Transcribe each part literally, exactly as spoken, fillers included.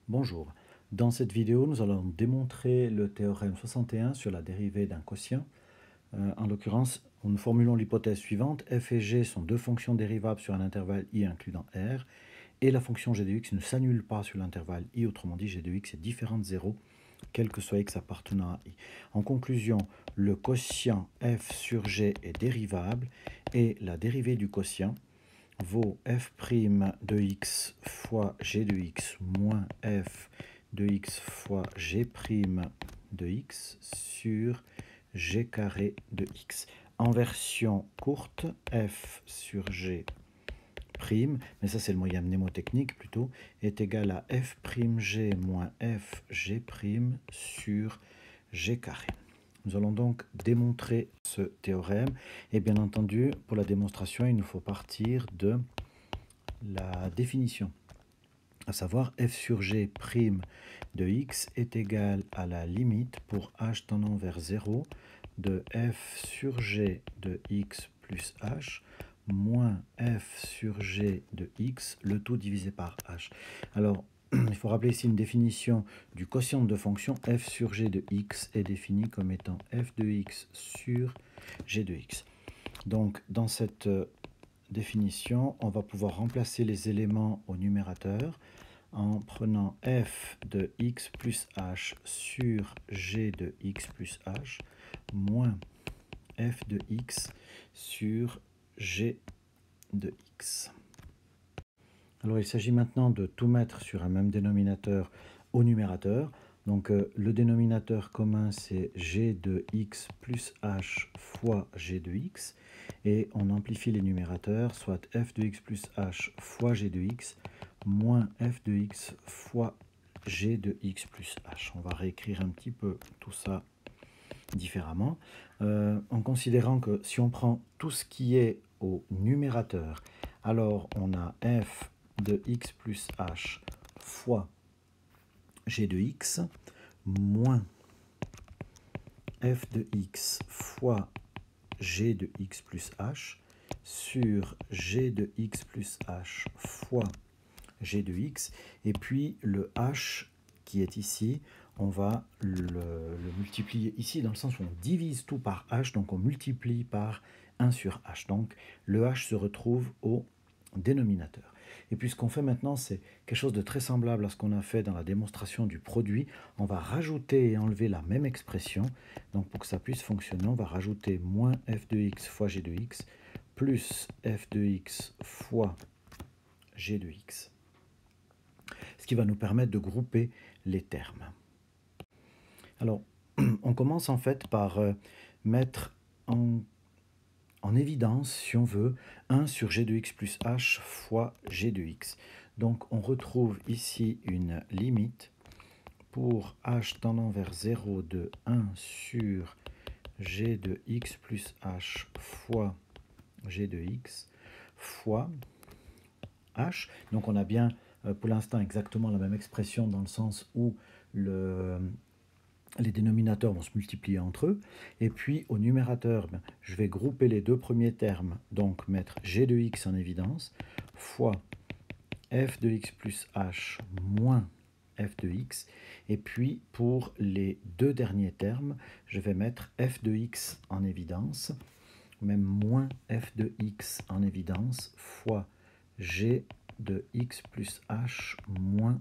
Bonjour, dans cette vidéo nous allons démontrer le théorème soixante et un sur la dérivée d'un quotient. Euh, en l'occurrence, nous formulons l'hypothèse suivante: f et g sont deux fonctions dérivables sur un intervalle i inclus dans R, et la fonction g de x ne s'annule pas sur l'intervalle i, autrement dit g de x est différent de zéro, quel que soit x appartenant à i. En conclusion, le quotient f sur g est dérivable, et la dérivée du quotient vaut f' de x fois g de x moins f de x fois g' de x sur g carré de x. En version courte, f sur g prime, mais ça c'est le moyen mnémotechnique plutôt, est égal à f'g moins fg' sur g carré. Nous allons donc démontrer ce théorème, et bien entendu, pour la démonstration, il nous faut partir de la définition, à savoir f sur g' de x est égal à la limite pour h tendant vers zéro de f sur g de x plus h moins f sur g de x, le tout divisé par h. Alors, il faut rappeler ici une définition du quotient de fonction. F sur g de x est défini comme étant f de x sur g de x. Donc, dans cette définition, on va pouvoir remplacer les éléments au numérateur en prenant f de x plus h sur g de x plus h moins f de x sur g de x. Alors il s'agit maintenant de tout mettre sur un même dénominateur au numérateur. Donc euh, le dénominateur commun c'est g de x plus h fois g de x, et on amplifie les numérateurs, soit f de x plus h fois g de x moins f de x fois g de x plus h. On va réécrire un petit peu tout ça différemment, euh, en considérant que si on prend tout ce qui est au numérateur, alors on a f de x plus h fois g de x moins f de x fois g de x plus h sur g de x plus h fois g de x, et puis le h qui est ici, on va le, le multiplier ici dans le sens où on divise tout par h, donc on multiplie par un sur h. Donc le h se retrouve au dénominateur. Et puis ce qu'on fait maintenant, c'est quelque chose de très semblable à ce qu'on a fait dans la démonstration du produit. On va rajouter et enlever la même expression. Donc pour que ça puisse fonctionner, on va rajouter moins f de x fois g de x plus f de x fois g de x, ce qui va nous permettre de grouper les termes. Alors, on commence en fait par euh, mettre en, en évidence, si on veut, un sur g de x plus h fois g de x. Donc, on retrouve ici une limite pour h tendant vers zéro de un sur g de x plus h fois g de x fois h. Donc, on a bien pour l'instant exactement la même expression dans le sens où le, les dénominateurs vont se multiplier entre eux. Et puis au numérateur, ben, je vais grouper les deux premiers termes, donc mettre g de x en évidence, fois f de x plus h moins f de x. Et puis pour les deux derniers termes, je vais mettre f de x en évidence, même moins f de x en évidence, fois g de x plus h moins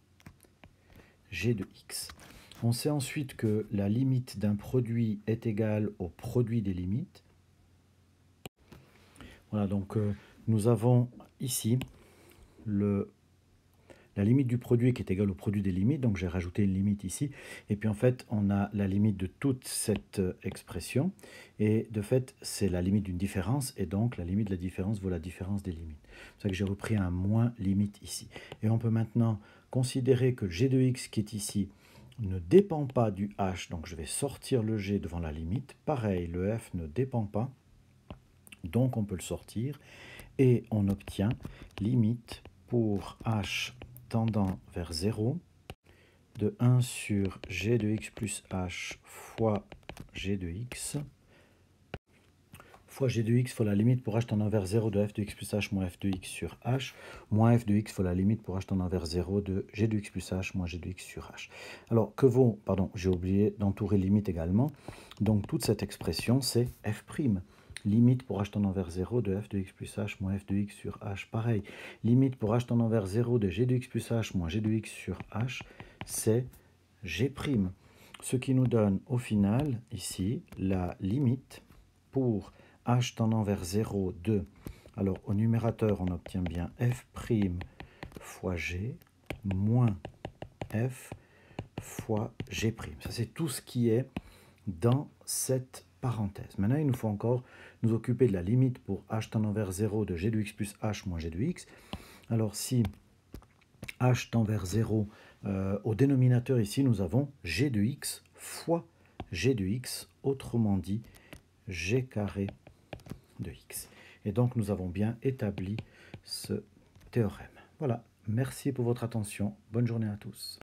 g de x. On sait ensuite que la limite d'un produit est égale au produit des limites. Voilà, donc euh, nous avons ici le, la limite du produit qui est égale au produit des limites, donc j'ai rajouté une limite ici, et puis en fait on a la limite de toute cette expression, et de fait c'est la limite d'une différence, et donc la limite de la différence vaut la différence des limites. C'est pour ça que j'ai repris un moins limite ici. Et on peut maintenant considérer que g de x qui est ici ne dépend pas du h, donc je vais sortir le g devant la limite. Pareil, le f ne dépend pas, donc on peut le sortir, et on obtient limite pour h tendant vers zéro de un sur g de x plus h fois g de x fois g de x fois la limite pour h tend vers zéro de f de x plus h moins f de x sur h, moins f de x fois la limite pour h tend vers zéro de g de x plus h moins g de x sur h. Alors, que vaut, pardon, j'ai oublié d'entourer limite également, donc toute cette expression, c'est f', limite pour h tendant vers zéro de f de x plus h moins f de x sur h, pareil, limite pour h tendant vers zéro de g de x plus h moins g de x sur h, c'est g', ce qui nous donne au final, ici, la limite pour h tendant vers zéro de, alors au numérateur on obtient bien f' fois g moins f fois g'. Ça c'est tout ce qui est dans cette parenthèse. Maintenant il nous faut encore nous occuper de la limite pour h tendant vers zéro de g de x plus h moins g de x. Alors si h tend vers zéro, euh, au dénominateur ici nous avons g de x fois g de x, autrement dit g carré de x. Et donc nous avons bien établi ce théorème. Voilà, merci pour votre attention, bonne journée à tous.